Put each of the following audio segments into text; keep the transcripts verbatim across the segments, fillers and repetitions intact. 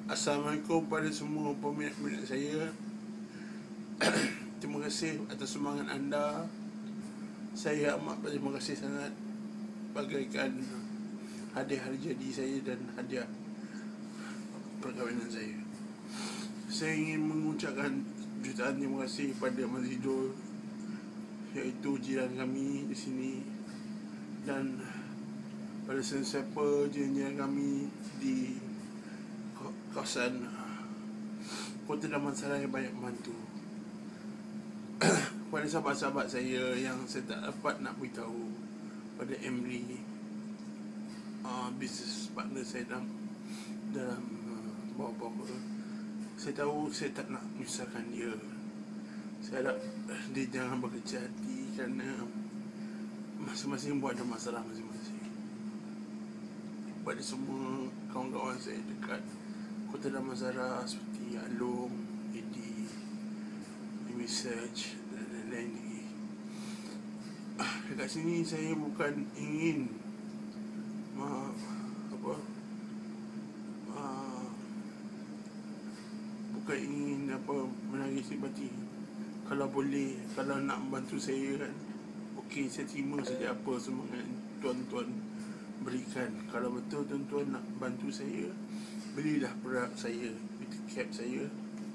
Assalamualaikum pada semua peminat-peminat saya. Terima kasih atas semangat anda. Saya amat berterima kasih sangat, bagaikan hadiah hari jadi saya dan hadiah perkahwinan saya. Saya ingin mengucapkan jutaan terima kasih pada Mas Hidul, iaitu jiran kami di sini, dan pada sesiapa jiran kami di kawasan Kota Damansara yang banyak membantu. Pada sahabat-sahabat saya yang saya tak dapat nak beritahu, pada Emily, uh, business partner saya dalam dalam uh, bawa-bawa, saya tahu saya tak nak menyusahkan dia. Saya harap dia jangan berkecil hati, kerana masing-masing buat ada masalah masing-masing. Pada semua kawan-kawan saya dekat Kota Damansara seperti Along, Edi, Research dan lain-lain lagi. Dekat sini saya bukan ingin ma, apa ma, bukan ingin apa menagih simpati. Kalau boleh, kalau nak bantu saya kan, okey, saya terima saja apa semangat tuan-tuan berikan. Kalau betul tuan-tuan nak bantu saya, belilah produk saya, cap saya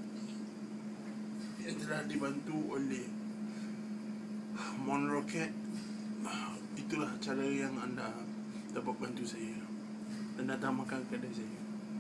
yang telah dibantu oleh Monrocket. Itulah cara yang anda dapat bantu saya dan datang makan kedai saya.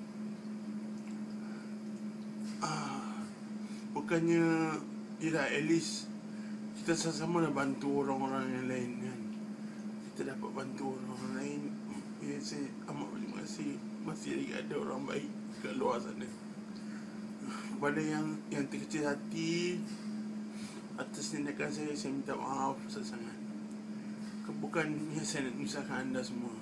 Ah, bukannya ialah at least kita sama-sama dah bantu orang-orang yang lain kan. Kita dapat bantu orang-orang lain. Ya, saya amat berterima kasih. Masih lagi ada orang baik kat luar sana. Kepada yang yang terkecil hati atas tindakan saya, saya minta maaf sangat-sangat. Bukan yang saya nak menyusahkan anda semua.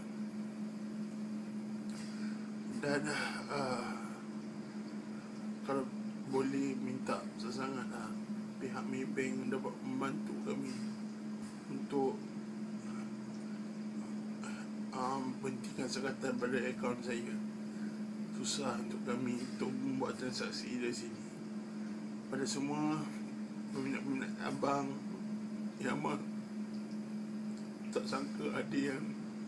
Dan uh, kalau boleh minta sangat-sangat uh, pihak Maybank dapat membantu kami untuk Um, berhentikan sekatan pada akaun saya. Susah untuk kami untuk membuat transaksi dari sini. Pada semua peminat-peminat abang yang amat tak sangka ada yang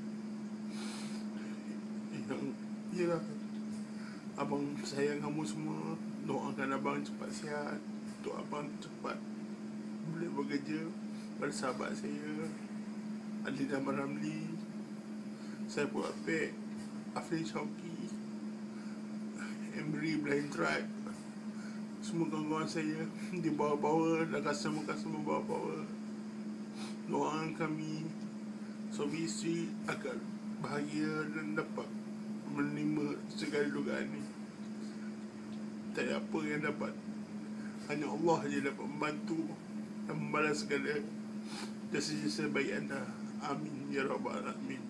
yang ialah abang sayang kamu semua. Doakan abang cepat sihat, untuk abang cepat boleh bekerja. Pada sahabat saya Adli dan Ramli, saya buat Apek, Afrin Shauki, Embry Blind Tribe, semua kawan-kawan saya di bawah-bawah dan customer-customer bawah-bawah. Doakan kami suami isteri agar bahagia dan dapat menerima segala dugaan ini. Tak ada apa yang dapat, hanya Allah saja dapat membantu dan membalas segala jasa-jasa baik anda. Amin ya rabbal alamin.